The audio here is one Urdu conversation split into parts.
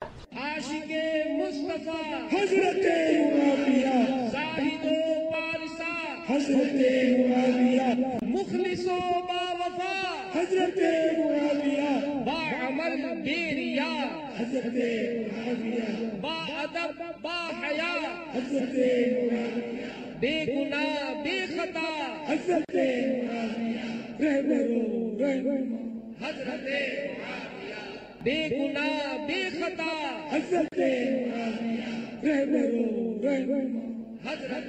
عاشق مصطفیٰ حضرت معاویہ زاہد و پارسا حضرت معاویہ مخلص و باوفا حضرت معاویہ باعمل بے ریا حضرت معاویہ با ادب با حیا حضرت معاویہ بے گناہ بے خطا حضرت معاویہ رہبر حضرت بے گناہ بے خطا حضرت معاویہ رہبر حضرت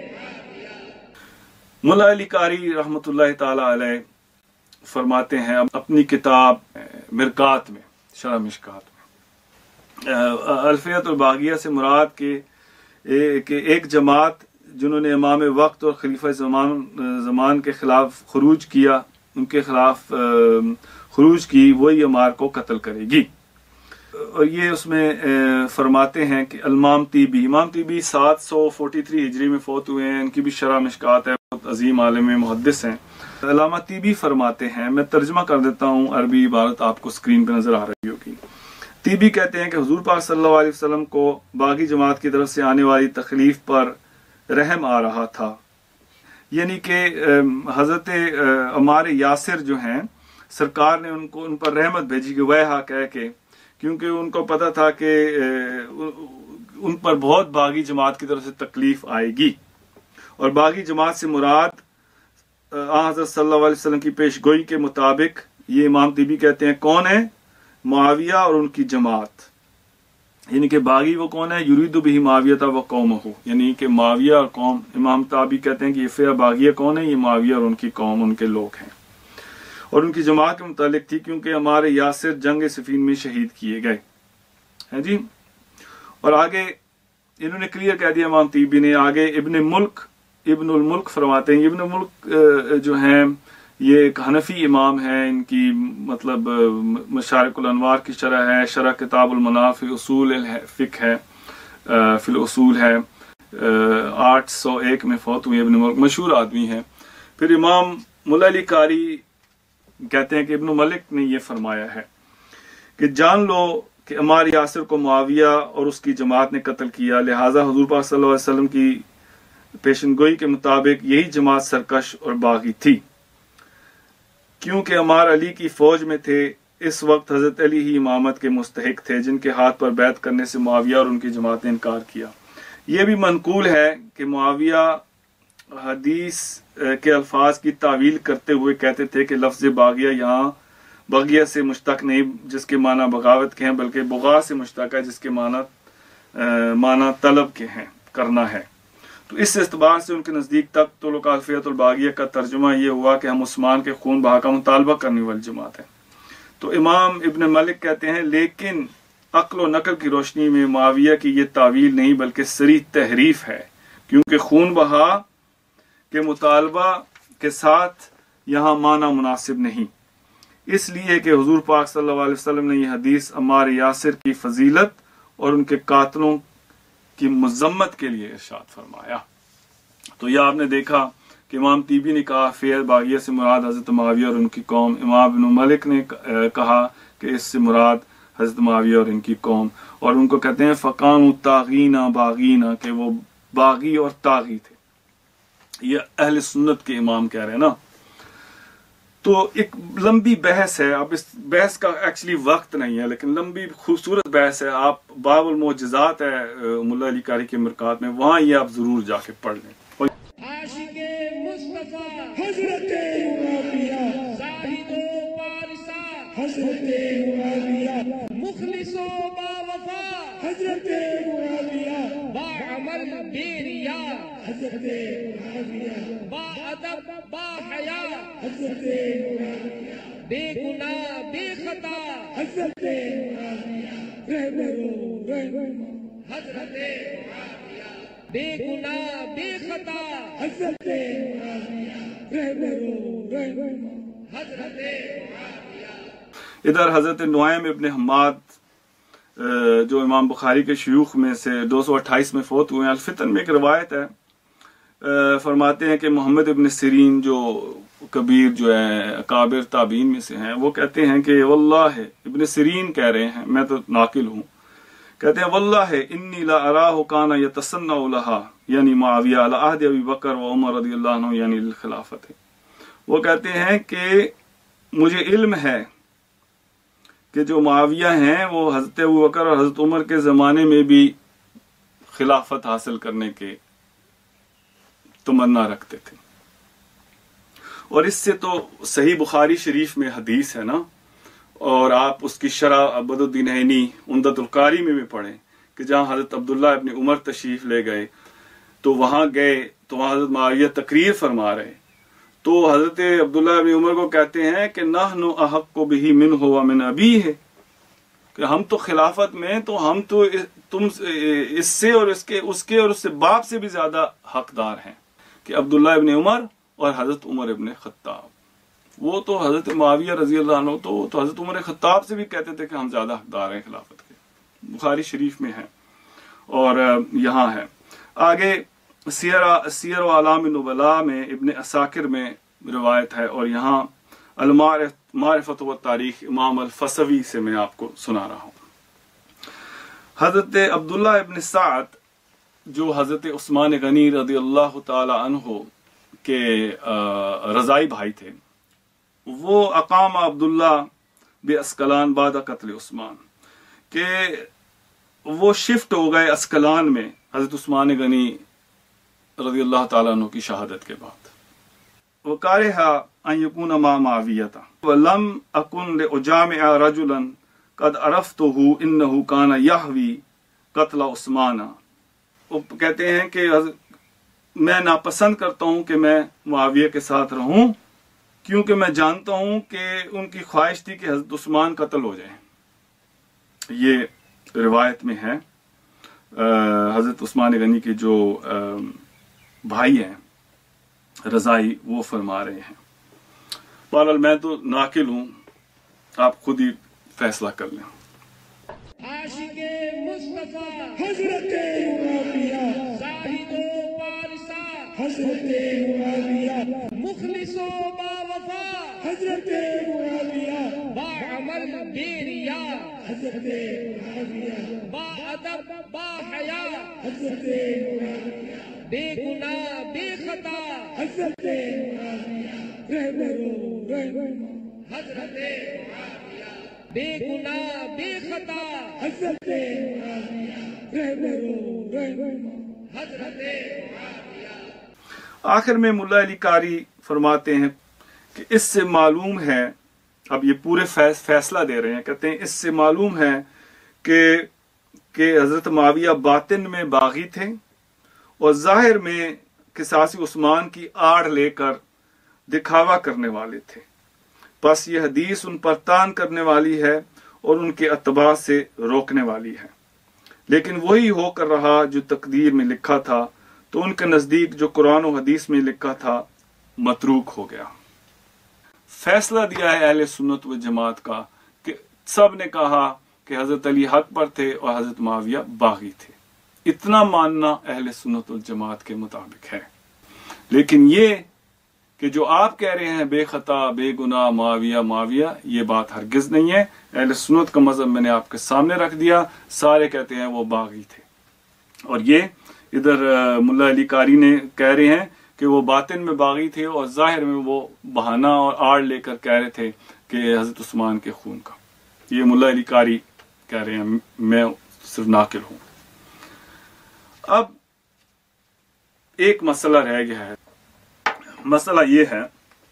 ملا علی قاری رحمۃ اللہ تعالی علیہ فرماتے ہیں اپنی کتاب مرکات میں، شرح مشکات میں، الفیت الباغیہ سے مراد کہ ایک جماعت جنہوں نے امام وقت اور خلیفہ زمان کے خلاف خروج کیا، ان کے خلاف خروج کی، وہی عمار کو قتل کرے گی۔ اور یہ اس میں فرماتے ہیں کہ امام طیبی 743 ہجری میں فوت ہوئے ہیں، ان کی بھی شرح مشکات ہے، بہت عظیم عالم محدث ہیں۔ علامہ طیبی فرماتے ہیں، میں ترجمہ کر دیتا ہوں، عربی عبارت آپ کو اسکرین پہ نظر آ رہی ہوگی۔ طیبی کہتے ہیں کہ حضور پاک صلی اللہ علیہ وسلم کو باغی جماعت کی طرف سے آنے والی تکلیف پر رحم آ رہا تھا، یعنی کہ حضرت عمار یاسر جو ہیں، سرکار نے ان پر رحمت بھیجی کہ ویحا کہہ کے، کیونکہ ان کو پتہ تھا کہ ان پر بہت باغی جماعت کی طرف سے تکلیف آئے گی۔ اور باغی جماعت سے مراد حضرت صلی اللہ علیہ وسلم کی پیش گوئی کے مطابق یہ امام طیبی کہتے ہیں کون ہے؟ معاویہ اور ان کی جماعت، یعنی کہ باغی وہ کون ہے؟ یرید بہ معاویہ و قومہ، یعنی کہ معاویہ اور قوم۔ امام طیبی کہتے ہیں کہ یہ فئہ باغیہ کون ہے؟ یہ معاویہ اور ان کی قوم، ان کے لوگ ہیں، اور ان کی جماعت کے متعلق تھی، کیونکہ عمار یاسر جنگ صفین میں شہید کیے گئے ہیں جی۔ اور آگے انہوں نے کلیئر کہہ دیا امام طیبی نے، آگے ابن الملک فرماتے ہیں، ابن الملک جو ہیں یہ ایک حنفی امام ہے، ان کی مطلب مشارق الانوار کی شرح ہے، شرح کتاب المنار فی اصول الفقہ ہے، فی الاصول ہے، 801 میں فوت ہوئے ابن ملک، مشہور آدمی ہیں۔ پھر امام ملا علی قاری کہتے ہیں کہ ابن ملک نے یہ فرمایا ہے کہ جان لو کہ عمار یاسر کو معاویہ اور اس کی جماعت نے قتل کیا، لہٰذا حضور پاک صلی اللہ علیہ وسلم کی پیشن گوئی کے مطابق یہی جماعت سرکش اور باغی تھی، کیونکہ عمار علی کی فوج میں تھے، اس وقت حضرت علی ہی امامت کے مستحق تھے، جن کے ہاتھ پر بیعت کرنے سے معاویہ اور ان کی جماعت نے انکار کیا۔ یہ بھی منقول ہے کہ معاویہ حدیث کے الفاظ کی تعویل کرتے ہوئے کہتے تھے کہ لفظ باغیہ یہاں بغیہ سے مشتق نہیں جس کے معنی بغاوت کے ہیں، بلکہ بغا سے مشتق ہے جس کے معنی طلب کے ہیں، کرنا ہے۔ تو اس اعتبار سے ان کے نزدیک تک طلق الفیت الباغیہ کا ترجمہ یہ ہوا کہ ہم عثمان کے خون بہا کا مطالبہ کرنے والی جماعت ہے۔ تو امام ابن ملک کہتے ہیں لیکن عقل و نقل کی روشنی میں معاویہ کی یہ تعویل نہیں بلکہ صریح تحریف ہے، کیونکہ خون بہا کے مطالبہ کے ساتھ یہاں معنی مناسب نہیں، اس لیے کہ حضور پاک صلی اللہ علیہ وسلم نے یہ حدیث عمار یاسر کی فضیلت اور ان کے قاتلوں کی مذمت کے لیے ارشاد فرمایا۔ تو یہ آپ نے دیکھا کہ امام طیبی نے کہا فئہ باغیہ سے مراد حضرت معاویہ اور ان کی قوم، امام ابن ملک نے کہا کہ اس سے مراد حضرت معاویہ اور ان کی قوم، اور ان کو کہتے ہیں فقان طاغینا باغینا، کہ وہ باغی اور طاغی تھے۔ یہ اہل سنت کے امام کہہ رہے ہیں نا۔ تو ایک لمبی بحث ہے، اب اس بحث کا ایکچولی وقت نہیں ہے، لیکن لمبی خوبصورت بحث ہے۔ آپ باب المعجزات ہے ملا علی قاری کے مرکات میں، وہاں یہ آپ ضرور جا کے پڑھ لیں۔ عاشق مصطفیٰ حضرت معاویہ زاہد و پارسا حضرت معاویہ مخلص و باوفا حضرت معاویہ باعمل بے ریا حضرت معاویہ با ادب با حیا حضرت معاویہ بے گناہ بے خطا حضرت معاویہ رہبر حضرت بے گناہ بے خطا حضرت معاویہ رہبر حضرت ادھر حضرت نعیم ابن حماد جو امام بخاری کے شیوخ میں سے 228 میں فوت ہوئے ہیں، الفتن میں ایک روایت ہے، فرماتے ہیں کہ محمد ابن سیرین جو کبیر جو ہے اکابر تابعین میں سے ہیں، وہ کہتے ہیں کہ واللہ ابن سیرین کہہ رہے ہیں، میں تو ناقل ہوں، کہتے ہیں واللہ انی لا اراہ کان یتصنع لہا یعنی معاویہ علی عہد ابی بکر و عمر رضی اللہ عنہ یعنی الخلافت. وہ کہتے ہیں کہ مجھے علم ہے کہ جو معاویہ ہیں وہ حضرت ابو بکر اور حضرت عمر کے زمانے میں بھی خلافت حاصل کرنے کے تمنا رکھتے تھے. اور اس سے تو صحیح بخاری شریف میں حدیث ہے نا، اور آپ اس کی شرح بدر الدین عینی عمدۃ القاری میں بھی پڑھیں کہ جہاں حضرت عبداللہ ابن عمر تشریف لے گئے تو وہاں گئے تو وہاں حضرت معاویہ تقریر فرما رہے، تو حضرت عبداللہ ابن عمر کو کہتے ہیں کہ نحن احق بہ منہ ومن ابیہ، کہ ہم تو خلافت میں تو ہم تو تم اس سے اور اس کے اور اس سے باپ سے بھی زیادہ حقدار ہیں کہ عبداللہ ابن عمر اور حضرت عمر ابن خطاب. وہ تو حضرت معاویہ رضی اللہ عنہ تو حضرت عمر خطاب سے بھی کہتے تھے کہ ہم زیادہ حقدار ہیں خلافت کے. بخاری شریف میں ہے اور یہاں ہے. آگے سیر و اعلام النبلاء میں ابن عساکر میں روایت ہے، اور یہاں المعرفت و تاریخ امام الفسوی سے میں آپ کو سنا رہا ہوں. حضرت عبداللہ ابن سعد جو حضرت عثمان غنی رضی اللہ تعالی عنہ کے رضائی بھائی تھے، وہ اقام عبداللہ باسکلان بعد قتل عثمان، کہ وہ شفٹ ہو گئے اسکلان میں حضرت عثمان غنی رضی اللہ تعالیٰ عنہ کی شہادت کے بعد. وَكَارِهَا أَن يَكُونَ مَعَ مَعَوِيَةَ وَلَمْ أَكُنْ لِأُجَامِعَ رَجُلًا قَدْ عَرَفْتُهُ إِنَّهُ كَانَ يَحْوِي قَتْلَ عثمان. وہ کہتے ہیں کہ میں ناپسند کرتا ہوں کہ میں معاویہ کے ساتھ رہوں، کیونکہ میں جانتا ہوں کہ ان کی خواہش تھی کہ حضرت عثمان قتل ہو جائیں. یہ روایت میں ہے. حضرت عثمان غنی کے جو بھائی ہیں رضائی وہ فرما رہے ہیں. بہرحال میں تو ناقل ہوں، آپ خود ہی فیصلہ کر لیں. عاشق مصطفیٰ حضرت معاویہ، زاہد و پارسا حضرت معاویہ، مخلص و باوفا حضرت معاویہ، باعمل بے ریا حضرت معاویہ، با ادب با حیا حضرت معاویہ، بے گناہ بے خطا حضرت معاویہ، رہبر حضرت بے گناہ بے خطا حضرت معاویہ، رہبر حضرت آخر میں ملا علی قاری فرماتے ہیں کہ اس سے معلوم ہے، اب یہ پورے فیصلہ دے رہے ہیں، کہتے ہیں اس سے معلوم ہے کہ حضرت معاویہ باطن میں باغی تھے اور ظاہر میں قصاص عثمان کی آڑ لے کر دکھاوا کرنے والے تھے. بس یہ حدیث ان پر تان کرنے والی ہے اور ان کے اتباع سے روکنے والی ہے، لیکن وہی ہو کر رہا جو تقدیر میں لکھا تھا، تو ان کے نزدیک جو قرآن و حدیث میں لکھا تھا متروک ہو گیا. فیصلہ دیا ہے اہل سنت و جماعت کا کہ سب نے کہا کہ حضرت علی حق پر تھے اور حضرت معاویہ باغی تھے. اتنا ماننا اہل سنت و جماعت کے مطابق ہے. لیکن یہ کہ جو آپ کہہ رہے ہیں بے خطا بے گناہ معاویہ، یہ بات ہرگز نہیں ہے. اہل سنت کا مذہب میں نے آپ کے سامنے رکھ دیا. سارے کہتے ہیں وہ باغی تھے، اور یہ ادھر ملا علی قاری نے کہہ رہے ہیں کہ وہ باطن میں باغی تھے اور ظاہر میں وہ بہانہ اور آڑ لے کر کہہ رہے تھے کہ حضرت عثمان کے خون کا. یہ ملا علی قاری کہہ رہے ہیں، میں صرف ناقل ہوں. اب ایک مسئلہ رہ گیا ہے. مسئلہ یہ ہے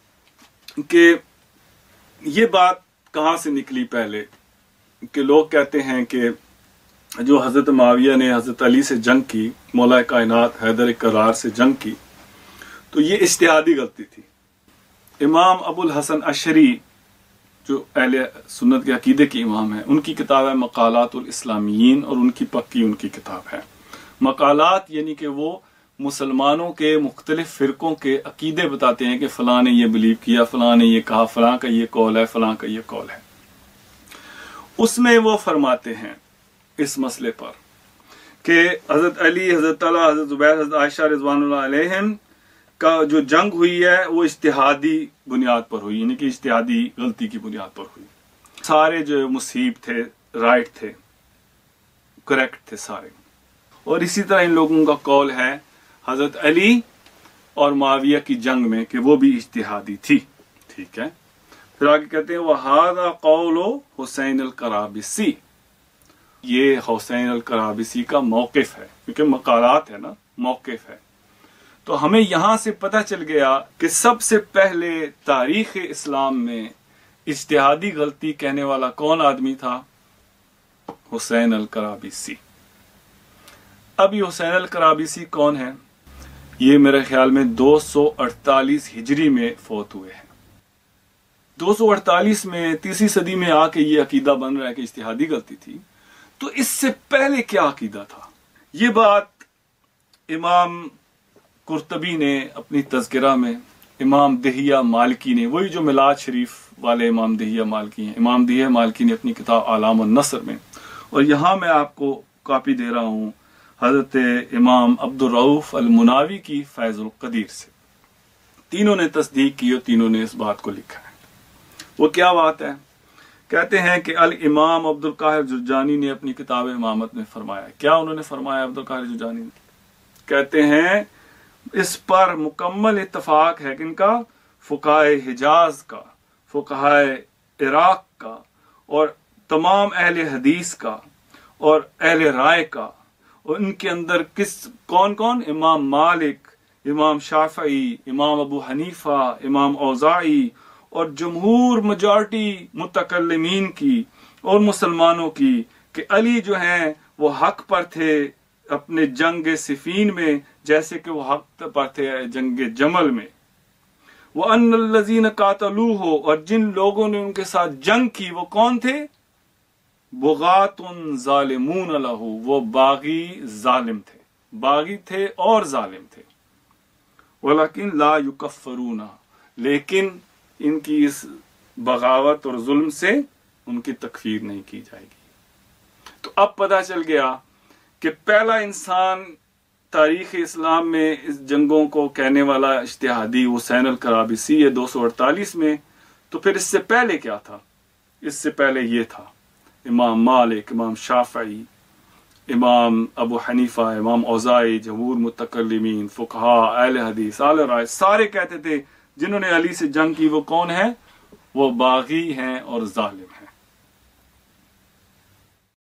کہ یہ بات کہاں سے نکلی پہلے کہ لوگ کہتے ہیں کہ جو حضرت معاویہ نے حضرت علی سے جنگ کی، مولا کائنات حیدر کرار سے جنگ کی، تو یہ اجتہادی غلطی تھی. امام ابو الحسن اشعری جو اہل سنت کے عقیدے کے امام ہیں، ان کی کتاب ہے مقالات الاسلامیین، اور ان کی پکی ان کی کتاب ہے. مقالات یعنی کہ وہ مسلمانوں کے مختلف فرقوں کے عقیدے بتاتے ہیں کہ فلاں نے یہ بلیو کیا، فلاں نے یہ کہا، فلاں کا یہ قول ہے، فلاں کا یہ قول ہے. اس میں وہ فرماتے ہیں اس مسئلے پر کہ حضرت علی، حضرت طلحہ، حضرت زبیر، حضرت عائشہ رضوان اللہ علیہم کا جو جنگ ہوئی ہے وہ اجتہادی بنیاد پر ہوئی، یعنی کہ اجتہادی غلطی کی بنیاد پر ہوئی. سارے جو مصیب تھے، رائٹ تھے، करेक्ट थे सारे। और इसी तरह इन लोगों का कौल है हजरत अली और मुआविया की जंग में कि वो भी इज्तिहादी थी। ठीक है, फिर आगे कहते हैं वहादा कौलो हुसैन अल कराबिसी, ये हुसैन अल कराबिसी का मौकिफ है, क्योंकि मकालात है ना, मौकिफ है। तो हमें यहां से पता चल गया कि सबसे पहले तारीख इस्लाम में इज्तिहादी गलती कहने वाला कौन आदमी था? हुसैन अल कराबिसी। अब ये हुसैन अल कराबिसी कौन है? ये मेरे ख्याल में 248 हिजरी में फौत हुए हैं। 248 में, तीसरी सदी में आके ये अकीदा बन रहा है कि इज्तिहादी गलती थी। तो इससे पहले क्या अकीदा था? ये बात इमाम कुर्तबी ने अपनी तज़किरा में, इमाम दहिया मालिकी ने, वही जो मिलाद शरीफ वाले इमाम दहिया मालिकी हैं, इमाम दहिया मालिकी ने अपनी किताब आलाम नसर में, और यहां मैं आपको कॉपी दे रहा हूं हजरत इमाम अब्दुल रऊफ अल मुनावी की फैजुल कदीर से, तीनों ने तस्दीक की और तीनों ने इस बात को लिखा है। वो क्या बात है? कहते हैं कि अल इमाम अब्दुल काहिर जुर्जानी ने अपनी किताब इमामत में फरमाया। क्या उन्होंने फरमाया अब्दुल काहिर जुर्जानी ने? कहते हैं इस पर मुकम्मल इत्तफाक है कि इनका फुकाए हिजाज का, फुकाए इराक का और तमाम अहले हदीस का और अहले राय का, और इनके अंदर कौन कौन? इमाम मालिक, इमाम शाफई, इमाम अबू हनीफा, इमाम औज़ाई और जमहूर मेजॉरिटी मुतकल्लिमीन की और मुसलमानों की कि अली जो हैं वो हक पर थे अपने जंग सिफीन में, जैसे कि वो हक पर थे जंग जमल में। वो अन्नल्लज़ीन कातलू हो, और जिन लोगों ने उनके साथ जंग की वो कौन थे? बुगातुन जालिमून लहू, वो बागी जालिम थे, बागी थे और जालिम थे। वलाकिन ला युकफ्फरूना, लेकिन इनकी इस बगावत और जुल्म से उनकी तकफीर नहीं की जाएगी। तो अब पता चल गया कि पहला इंसान तारीख इस्लाम में इस जंगों को कहने वाला इज्तिहादी हुसैन अल कराबिसी है 248 में। तो फिर इससे पहले क्या था? इससे पहले ये था इमाम मालिक, इमाम शाफई, इमाम अबू हनीफा, इमाम औज़ाई, जमहूर मुतकल्लिमीन, फुक़हा, अहले हदीस, अहले राय, सारे कहते थे जिन्होंने अली से जंग की वो कौन है? वो बागी हैं और जालिम।